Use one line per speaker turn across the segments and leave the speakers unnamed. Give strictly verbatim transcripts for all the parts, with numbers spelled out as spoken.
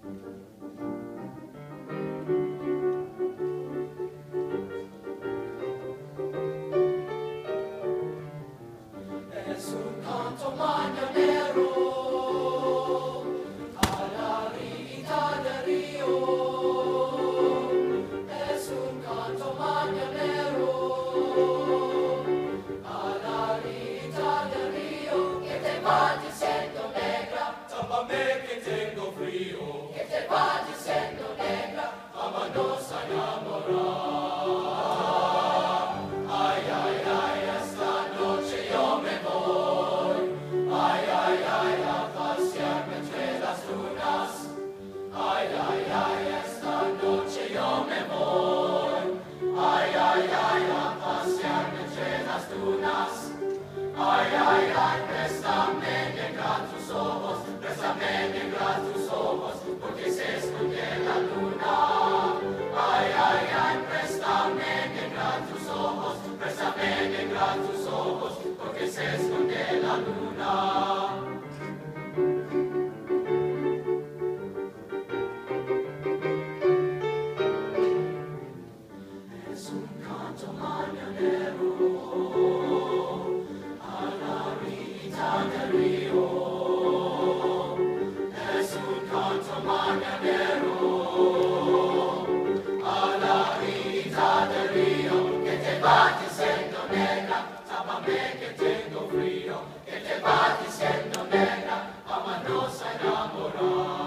Es un canto mañanero a la orilla del río. Es un canto mañanero a la orilla del río que te va diciendo negra, tápame que tengo frío, que te va diciendo negra, vámonos a enamorar. Ay, ay, ay, esta noche yo me voy. Ay, ay, ay, a pasearme entre las dunas. Ay, ay, ay, esta noche yo me voy. Ay, ay, ay, a pasearme entre las dunas. Ay, ay, ay, préstame negra tus ojos, préstame negra tus ojos, porque se esconde la luna. Ay, ay, ay, préstame negra tus ojos, préstame negra tus ojos, porque se esconde la luna. Es un canto mañanero a la orilla del río. Es un canto mañanero a la orilla del río que te va diciendo negra, tápame que tengo frío, que te va diciendo negra, vámonos a enamorar.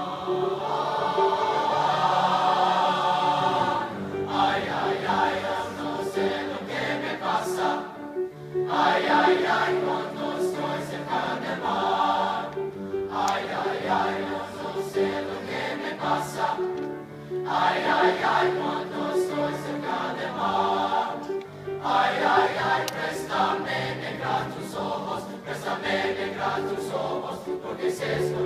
Ay, ay, ay, yo no sé lo que me pasa. Ay, ay, ay, cuando estoy cerca del mar. Ay, ay, ay, yo no sé lo que me pasa. Ay, ay, ay, cuando estoy cerca del mar. Ay, ay, ay, préstame negra tus ojos, préstame negra tus ojos, porque se esconde